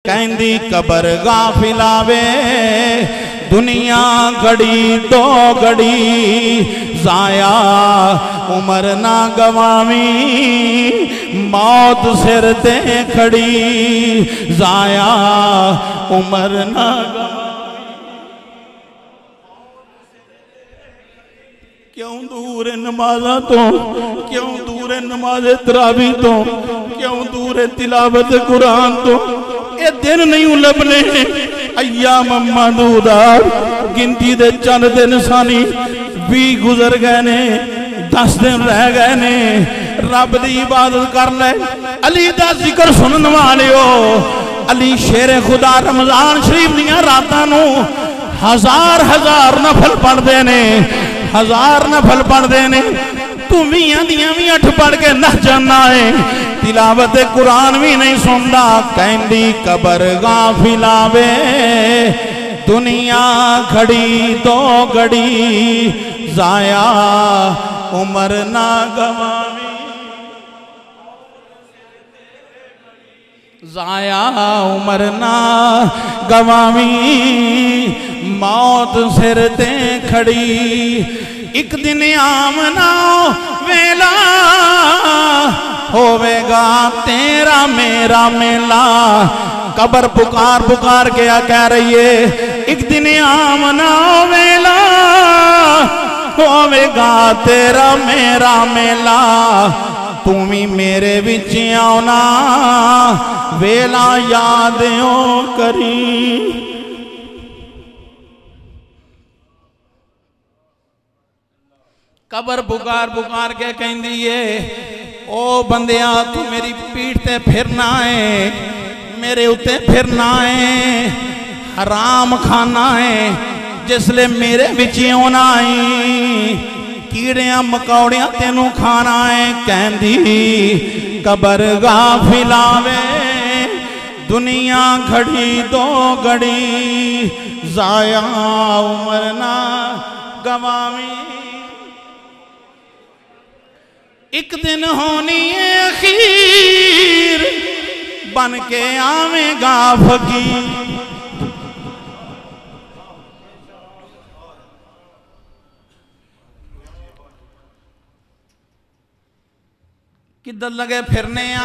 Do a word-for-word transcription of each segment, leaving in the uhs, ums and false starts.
कहंदी cover गाफिलावे दुनिया घड़ी दो घड़ी जाया उम्र ना गवावी मौत सिर ते खड़ी जाया उम्र ना क्यों दूर है नमाजा तो क्यों दूर है नमाज तरावी तो क्यों दूर है तिलावत कुरान तो ये दिन नहीं लभने अय्याम महदूदात गिनती दे चंद दिन सानी भी गुजर गए ने दस दिन रह गए ने रब दी इबादत कर ले अली दा जिक्र सुनन वालियो अली शेर खुदा रमजान शरीफ दियां रातां नू हजार हजार नफल पढ़दे ने हजार नफल पढ़ते ने तू वीह दियां भी अठ पढ़ के नह जाना है तिलावत कुरान भी नहीं सुनता कहंदी कबर गाफिलावे दुनिया घड़ी दो घड़ी जाया उम्र ना गवावी जाया उम्र ना गवावी मौत सिर ते खड़ी एक दिन आमना वेला होवेगा तेरा मेरा मेला कबर पुकार पुकार के कह रही है एक दिन आमना वेला होवेगा तेरा मेरा मेला तुम्ही मेरे विच आना वेला याद ओ करी कबर पुकार पुकार के कहती है ओ बंदिया तू मेरी पीठ ते फिरना है मेरे उत्ते फिरना है हराम खाना है जिसले मेरे विच आना है कीड़ियां मकौड़ियां तेनू खाना है कहती कबर गाफिलावे दुनिया घड़ी दो घड़ी जाया उम्र ना गवावी एक दिन होनी है अखीर बन के आवेगा फकीर किधर लगे फिरने आ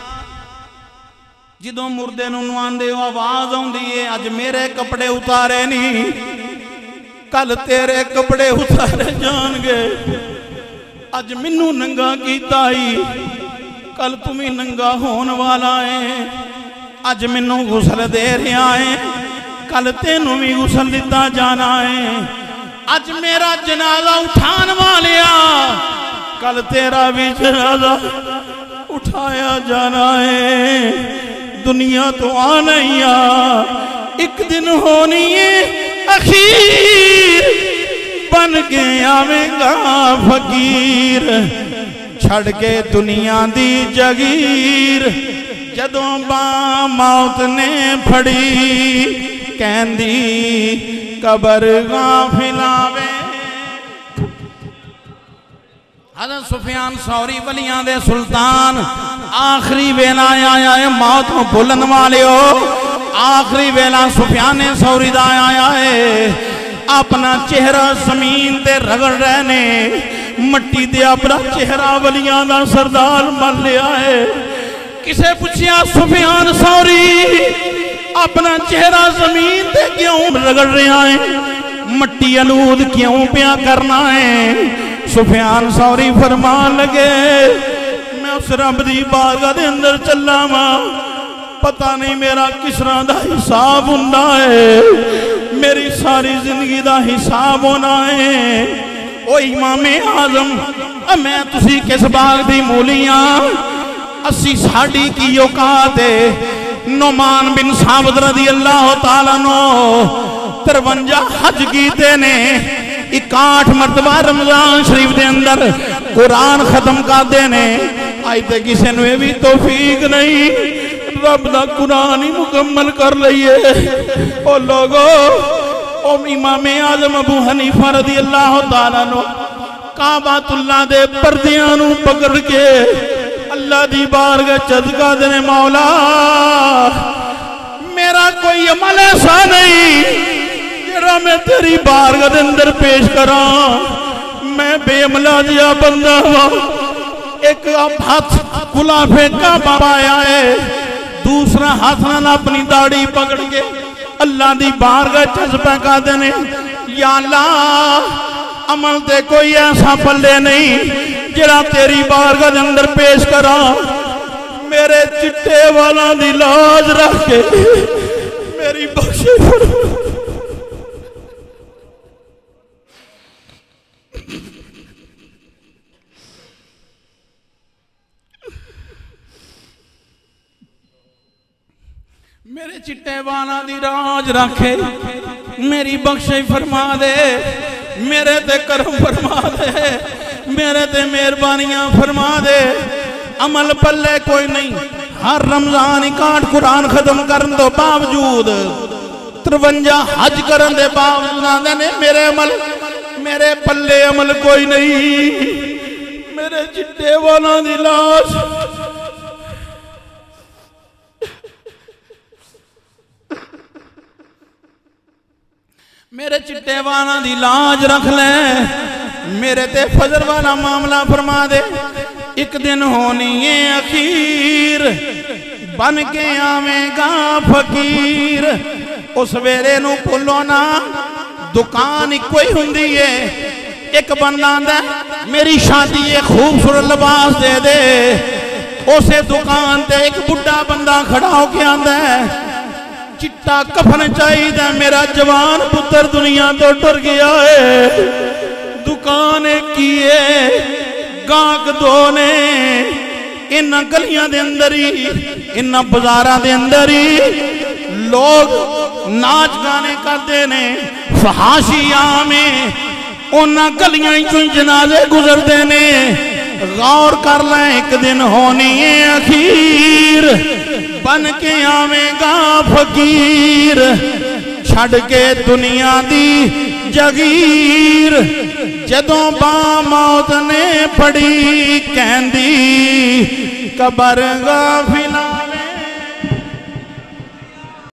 जिदों मुर्दे नूं नवांदे हो आवाज आउंदी है अज मेरे कपड़े उतारे नहीं कल तेरे कपड़े उतारे जाणगे अज मैनू नंगा कीता ही कल तुम्ही नंगा होने वाला है अज मैनू गुसल दे रहा है कल तेनू भी गुसल दिता जाना है अज मेरा जनाजा उठान वालिया कल तेरा भी जनाजा उठाया जाना है दुनिया तो आना ही आ एक दिन होनी है अखीर बन के आवेगा फकीर छड़ के दुनिया दी जगीर जदों बा मौत ने फड़ी कहंदी कबर गाफिलावे हज़रत सुफियान सौरी वलियां दे सुल्तान आखिरी वेला आया है मौत को भुलन वाले हो आखिरी वेला सुफियान सौरी दा आया है अपना चेहरा जमीन ते रगड़ रहे ने मट्टी ते अपना चेहरा वलियां दा सरदार मन लिया है किसे पूछया सुफियान सौरी अपना चेहरा जमीन ते क्यों रगड़ रहा है मट्टी अलूद क्यों पिया करना है सुफियान सौरी फरमान लगे मैं उस रब दी बारगाह दे अंदर चला वा पता नहीं मेरा किस तरह का हिसाब हुंदा है मेरी सारी जिंदगी का हिसाब होना है ओ इमामे आजम मैं तुसी किस बाग दी मूलियां असी साड़ी की औकात है नुमान बिन साबित रज़ी अल्लाह तआला नो तिरवंजा हज कीते ने इकाठ मरतबा रमजान शरीफ के अंदर कुरान खत्म करते ने अज तो किसी ने भी तौफीक नहीं रब दा कुरान ही मुकम्मल कर लईए ओ लोगो ओ इमामे आजम अबू हनीफा रज़ी अल्लाह तआला नो काबातुल्लाह दे पर्दियां नू पकड़ के अल्लाह दी बारगाह चदका देने मौला अमल ऐसा नहीं जेड़ा मैं तेरी बारगाह दे अंदर पेश करा। मैं बेअमला जिहा बंदा वा। एक हाथ गुलाफे का पाया है, दूसरा हाथ नाल अपनी दाढ़ी पकड़ के अल्लाह दी बारगाह जज्बा कर देने, या अल्लाह अमल ते कोई ऐसा पल्ले नहीं जेड़ा तेरी बारगाह दे अंदर पेश करा। मेरे चिट्टे वाला दी लाज रख के मेरी बख्शी फरमा। मेरे चिट्टे वाला दी राज रखे, मेरी बख्शिश फरमा दे, मेरे ते करम फरमा दे, मेरे ते मेहरबानियां फरमा दे। अमल पल्ले कोई नहीं। हर रमजान इकाठ कुरान खत्म करने तो बावजूद तिरवंजा हज करने के बावजूद आंदे ने मेरे अमल मेरे पल्ले अमल कोई नहीं। मेरे चिट्टे वाला दी लाश मेरे चिट्टे वाला दी लाज रख ले, मेरे ते फजर वाला मामला फरमा दे। एक दिन होनी है अखीर, बन के आवेगा फकीर। उस वेले नू भुल्लो ना, दुकान इको ही हुंदी है। एक बंदा आंदा मेरी शादी है, खूबसूरत लिबास दे दे। उसे दुकान ते एक बुढ़ा बंदा खड़ा होके आंदा है, चिट्टा कफन चाहिए, मेरा जवान पुत्र दुनिया तो टुर गया है। दुकान की है, गाहक दो ने। इन गलियां दे अंदर ही, इन बाजारां दे अंदर ही लोग नाच गाने करते ने। फहाशिया में उन्हां गलियां चों जनाजे गुजरते ने। गौर कर ले, एक दिन होनी है अखीर, बन के आवेगा फकीर। छड़ के दुनिया दी जगीर, जदों बा मौत ने फड़ी कहंदी कबर गाफी